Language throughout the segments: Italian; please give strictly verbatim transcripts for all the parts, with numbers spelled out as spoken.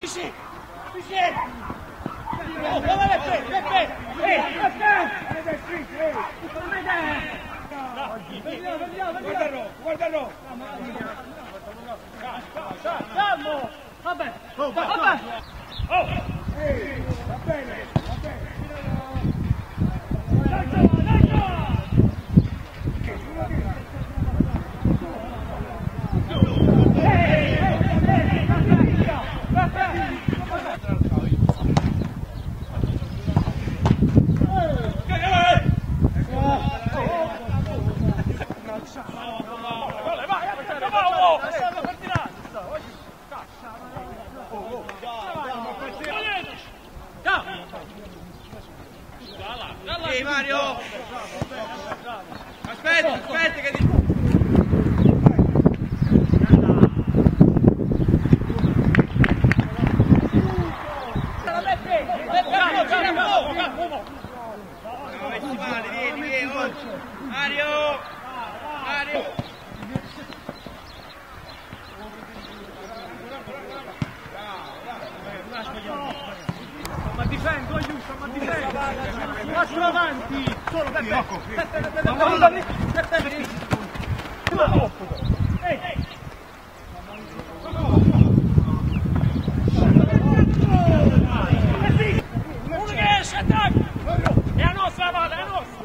Sì, sì. Oh, dove Peppe? Peppe! Ehi, Peppe! Vediamo, vediamo, vediamo! Guardalo, guardalo! Calmo! Vabbè, vabbè! Oh! Ehi, va bene, va bene! Dai, dai, dai! Ehi Mario! Aspetta, aspetta che ti... Vieni, vieni, Mario! Mario! Ma difendo, aiuto, ma difendo! Passo avanti! Solo Peppe! Ehi! Uno che esce, attacca! È a nostra, vada, è a nostra!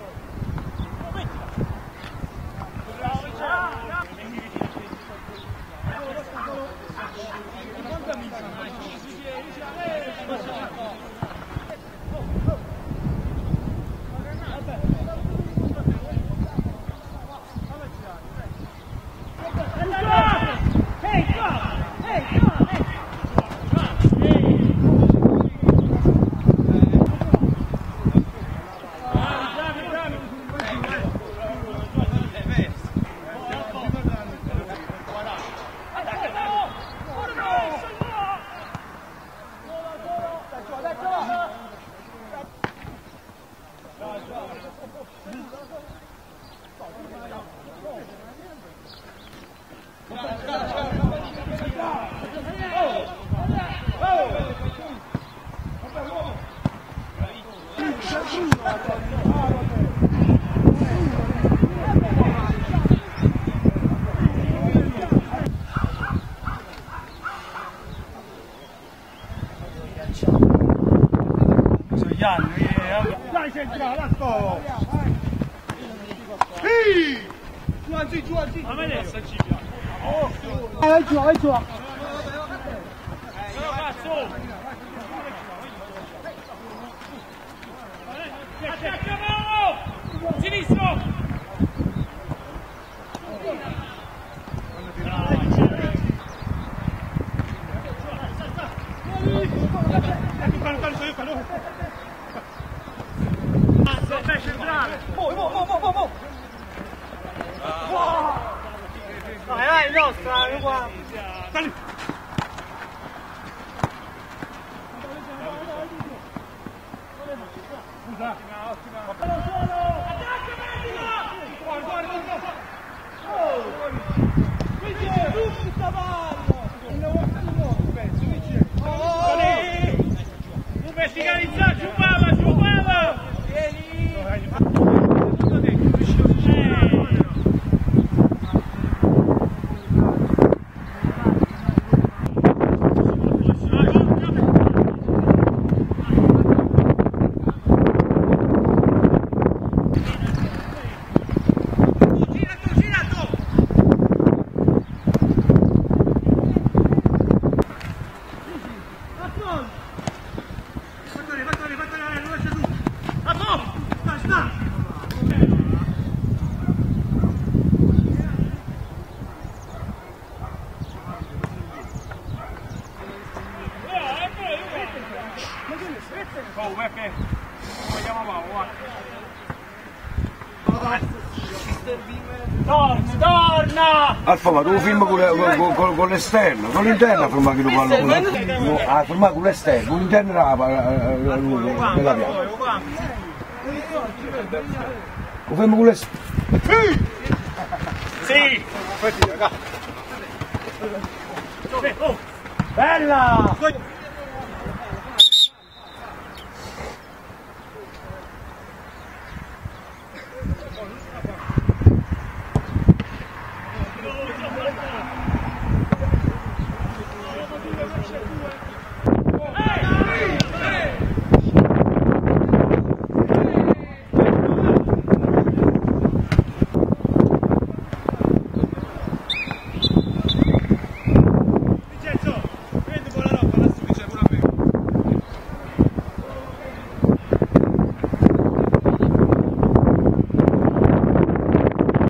Dai, centrale, latto! Sì! Giù, giù, giù, giù! Ma me ne sta Cipia! Oh! Vai giù, vai giù! Sono cazzo! Attacchiamo! Sinistro! Oh, oh, oh, oh, oh. Vai, vai, nostra, è uguale. Dai. Scusa. Attacca, Medina! Guarda, guarda, guarda. Oh! Quindi è tutto cavallo. Oh! Un verticalizzato, giù palla, giù palla. Vieni. Oh, Peppe, come chiamavamo, guarda. Torna, torna! Alfa, ma tu filmi con, con, con, con l'esterno, con l'interno filma che tu parli. No, ah, filma con l'esterno, con l'interno era nella pianta. Lo filmo con l'esterno. Sì! Bella!